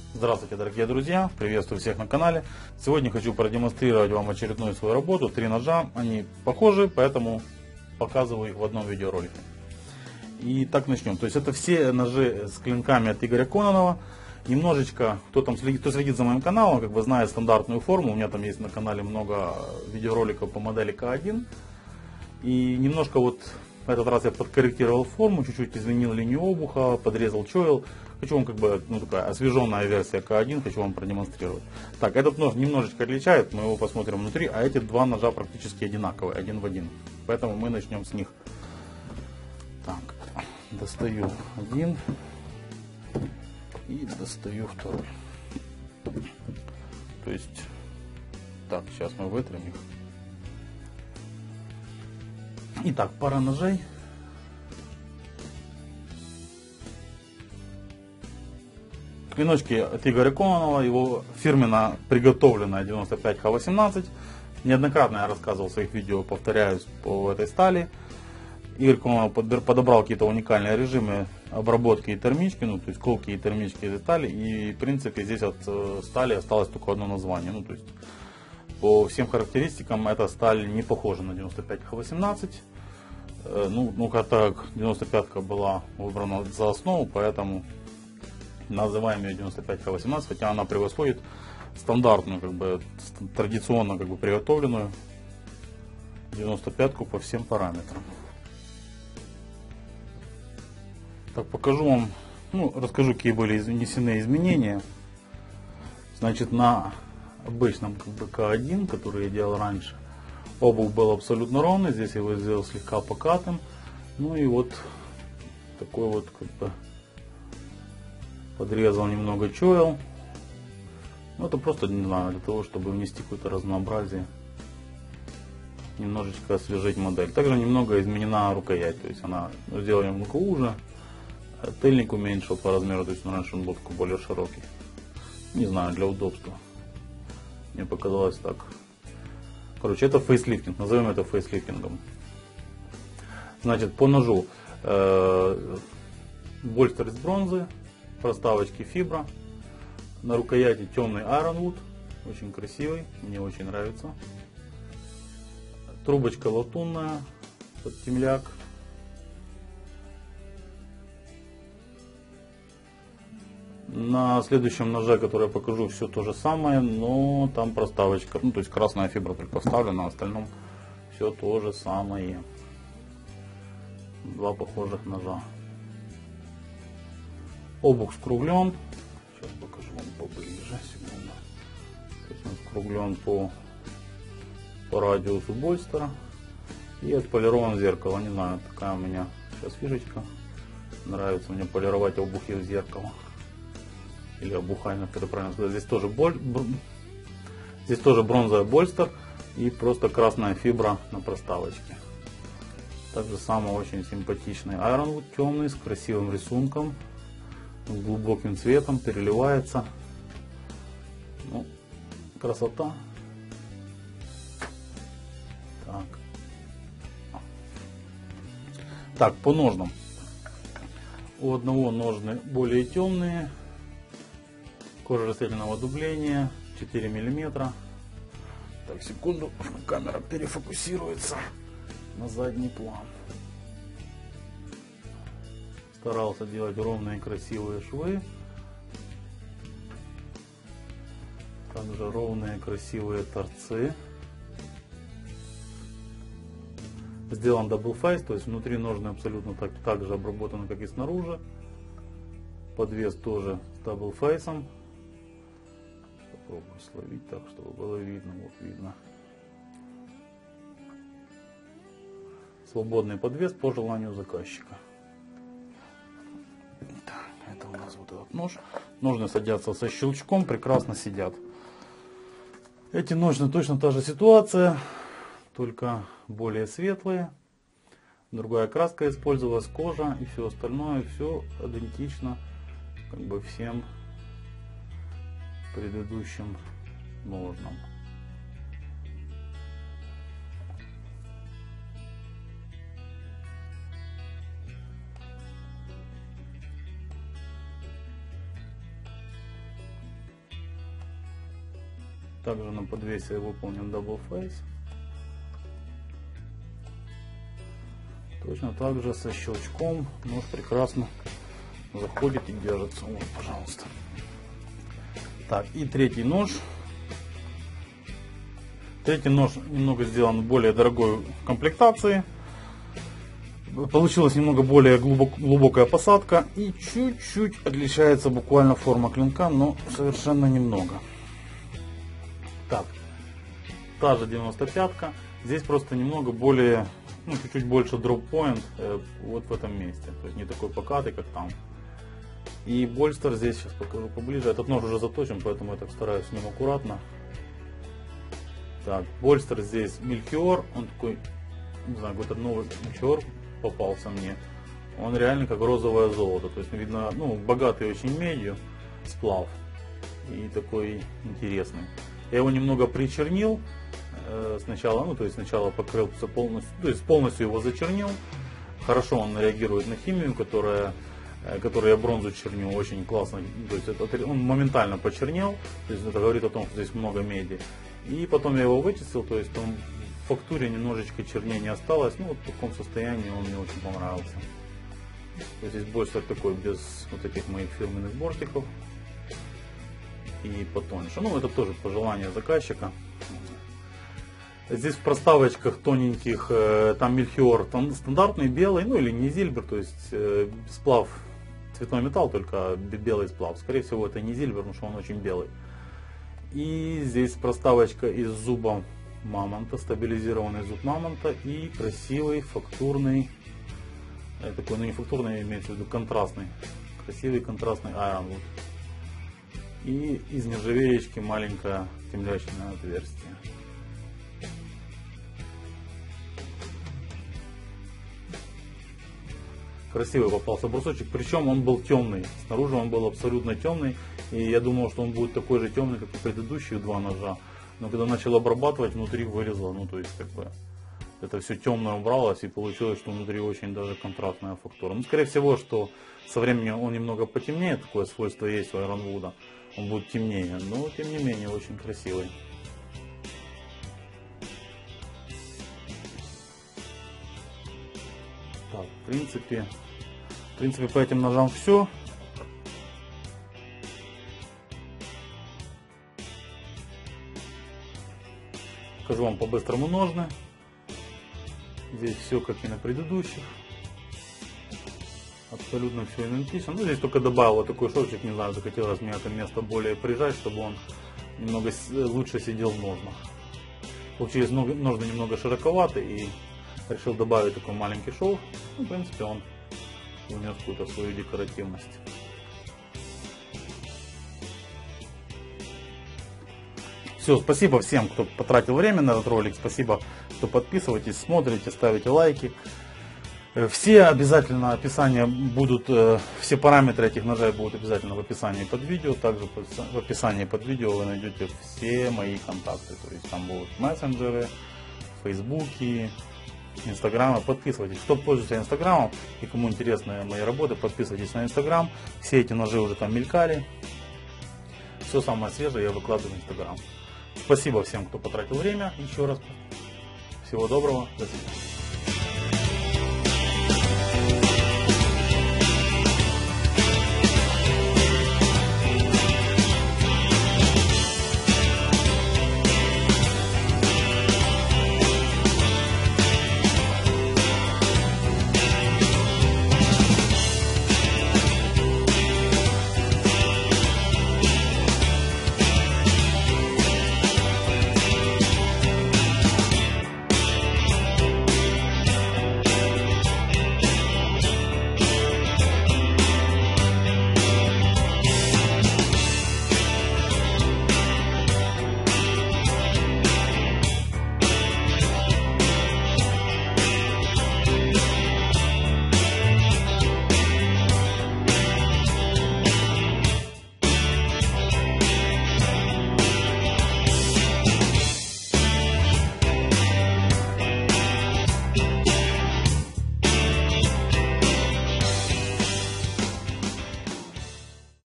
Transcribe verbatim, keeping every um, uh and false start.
Здравствуйте, дорогие друзья! Приветствую всех на канале. Сегодня хочу продемонстрировать вам очередную свою работу. Три ножа, они похожи, поэтому показываю их в одном видеоролике. И так начнем. То есть это все ножи с клинками от Игоря Кононова. Немножечко, кто там следит, кто следит за моим каналом, как бы знает стандартную форму. У меня там есть на канале много видеороликов по модели К один. И немножко вот в этот раз я подкорректировал форму, чуть-чуть изменил линию обуха, подрезал чойл. Хочу вам как бы, ну, такая освеженная версия К один, хочу вам продемонстрировать. Так, этот нож немножечко отличает, мы его посмотрим внутри, а эти два ножа практически одинаковые, один в один. Поэтому мы начнем с них. Так, достаю один и достаю второй. То есть, так, сейчас мы вытрем их. Итак, пара ножей. Клиночки от Игоря Кононова, его фирменно приготовленная девяносто пять Х восемнадцать. Неоднократно я рассказывал в своих видео, повторяюсь, по этой стали. Игорь Кононов подобрал какие-то уникальные режимы обработки и термички, ну, то есть колки и термички этой стали. И, в принципе, здесь от стали осталось только одно название. Ну, то есть, по всем характеристикам эта сталь не похожа на девяносто пять Х восемнадцать. Ну, ну как так, девяносто пятка была выбрана за основу, поэтому называем ее девяносто пять Х восемнадцать, хотя она превосходит стандартную, как бы традиционно как бы приготовленную девяносто пятку по всем параметрам. Так, покажу вам, ну, расскажу, какие были внесены изменения. Значит, на обычном как бы К один, который я делал раньше, обух был абсолютно ровный, здесь я его сделал слегка покатым. Ну и вот такой вот как бы подрезал немного чойл. Ну, это просто, не знаю, для того, чтобы внести какое-то разнообразие, немножечко освежить модель. Также немного изменена рукоять, то есть она сделала немного уже, тыльник уменьшил по размеру, то есть раньше он был такой более широкий. Не знаю, для удобства. Мне показалось так. Короче, это фейслифтинг, назовем это фейслифтингом. Значит, по ножу э, больстер из бронзы, проставочки фибра, на рукояти темный Ironwood, очень красивый, мне очень нравится. Трубочка латунная, под темляк. На следующем ноже, который я покажу, все то же самое, но там проставочка, ну, то есть красная фибра только вставлена, на остальном все то же самое. Два похожих ножа. Обух скруглен. Сейчас покажу вам поближе. Секунду. То есть он скруглен по, по радиусу больстера. И отполирован зеркало. Не знаю, такая у меня сейчас фишечка. Нравится мне полировать обухи в зеркало. Или обухание, как это правильно сказать. Здесь тоже, боль, здесь тоже бронзовый больстер и просто красная фибра на проставочке. Также самый очень симпатичный Ironwood, темный, с красивым рисунком, с глубоким цветом, переливается. Ну, красота. Так. Так, по ножнам. У одного ножны более темные. Кожа растительного дубления, четыре миллиметра. Так, секунду, камера перефокусируется на задний план. Старался делать ровные красивые швы. Также ровные красивые торцы. Сделан дабл фейс, то есть внутри ножны абсолютно так, так же обработаны, как и снаружи. Подвес тоже с дабл фейсом. Попробую словить так, чтобы было видно. Вот видно. Свободный подвес по желанию заказчика. Так, это у нас вот этот нож. Ножны садятся со щелчком, прекрасно сидят. Эти ножны точно та же ситуация, только более светлые. Другая краска использовалась, кожа и все остальное, все идентично как бы всем предыдущим ножнам. Также на подвесе выполнен Double Face. Точно так же со щелчком нож прекрасно заходит и держится. Вот, пожалуйста. Так, и третий нож. Третий нож немного сделан более дорогой в комплектации. Получилась немного более глубок, глубокая посадка и чуть-чуть отличается буквально форма клинка, но совершенно немного. Так, та же девяносто пятка. Здесь просто немного более, ну, чуть-чуть больше дроп point э, вот в этом месте. То есть не такой покатый, как там. И больстер здесь, сейчас покажу поближе. Этот нож уже заточен, поэтому я так стараюсь с ним аккуратно. Так, больстер здесь Мельхиор. Он такой, не знаю, какой-то новый Мельхиор попался мне. Он реально как розовое золото. То есть видно, ну, богатый очень медью сплав. И такой интересный. Я его немного причернил э, сначала, ну то есть сначала покрыл все полностью, то есть полностью его зачернил. Хорошо он реагирует на химию, которая, э, которую я бронзу черню, очень классно. То есть это, он моментально почернел, то есть это говорит о том, что здесь много меди. И потом я его вычистил, то есть он в фактуре немножечко чернения осталось, ну вот в таком состоянии он мне очень понравился. То есть здесь больше такой без вот этих моих фирменных бортиков. И потоньше. Ну, это тоже пожелание заказчика. Здесь в проставочках тоненьких, э, там Мельхиор, там стандартный белый, ну или не зильбер, то есть э, сплав, цветной металл, только белый сплав. Скорее всего, это не зильбер, потому что он очень белый. И здесь проставочка из зуба мамонта, стабилизированный зуб мамонта и красивый фактурный, э, такой, ну не фактурный, имеется в виду контрастный, красивый контрастный айронвуд. И из нержавеечки маленькое темлячное отверстие. Красивый попался брусочек, причем он был темный. Снаружи он был абсолютно темный. И я думал, что он будет такой же темный, как и предыдущие два ножа. Но когда начал обрабатывать, внутри вылезло. Ну то есть как бы это все темное убралось, и получилось, что внутри очень даже контрастная фактура. Ну скорее всего, что со временем он немного потемнеет, такое свойство есть у айронвуда. Он будет темнее, но тем не менее очень красивый. Так, в принципе, в принципе по этим ножам все. Покажу вам по-быстрому ножны. Здесь все как и на предыдущих. Абсолютно все идентично. Ну, здесь только добавил вот такой шовчик, не знаю, захотелось мне это место более прижать, чтобы он немного лучше сидел в ножнах. Получились ножны немного широковаты, и решил добавить такой маленький шов. Ну, в принципе, он внес какую-то свою декоративность. Все, спасибо всем, кто потратил время на этот ролик. Спасибо, что подписываетесь, смотрите, ставите лайки. Все обязательно описания будут, все параметры этих ножей будут обязательно в описании под видео. Также в описании под видео вы найдете все мои контакты. То есть там будут мессенджеры, фейсбуки, инстаграмы. Подписывайтесь. Кто пользуется инстаграмом и кому интересны мои работы, подписывайтесь на инстаграм. Все эти ножи уже там мелькали. Все самое свежее я выкладываю в инстаграм. Спасибо всем, кто потратил время. Еще раз. Всего доброго. До свидания.